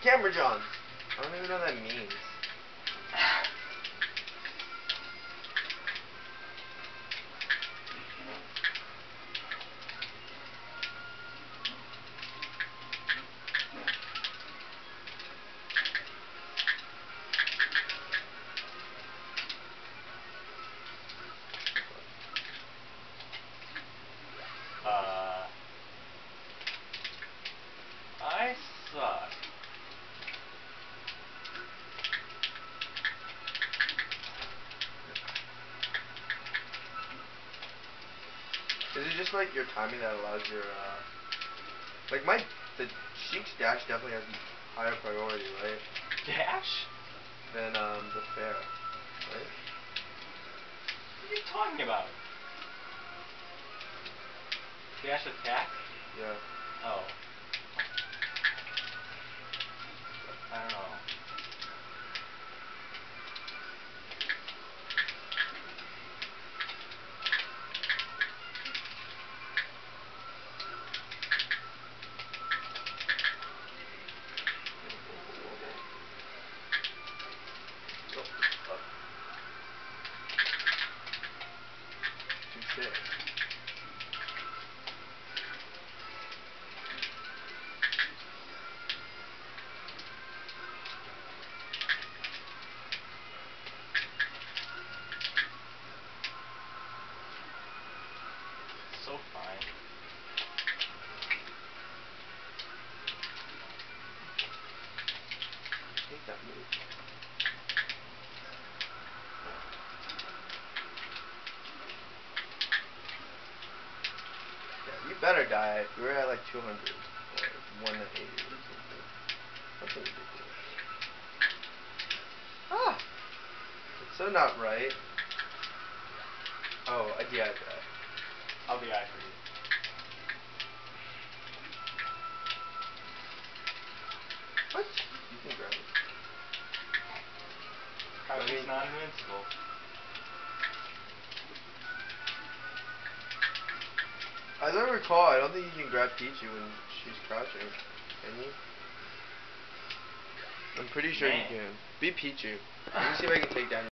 Camera John. I don't even know what that means. I suck. Is it just like your timing that allows your like the Sheik's dash definitely has higher priority, right? Dash? Than the fair, right? What are you talking about? Dash attack? Yeah. Oh. I don't know. Touché. So fine. Take that move. Yeah, you better die. We're at like 200 or 180 or something. Something ridiculous. Ah! It's so not right. Oh, I DI'd that. I'll be eye for you. What? You can grab it. Crouching's not invincible. As I recall, I don't think you can grab Pichu when she's crouching. Can you? I'm pretty sure you can. Be Pichu. Let me see if I can take down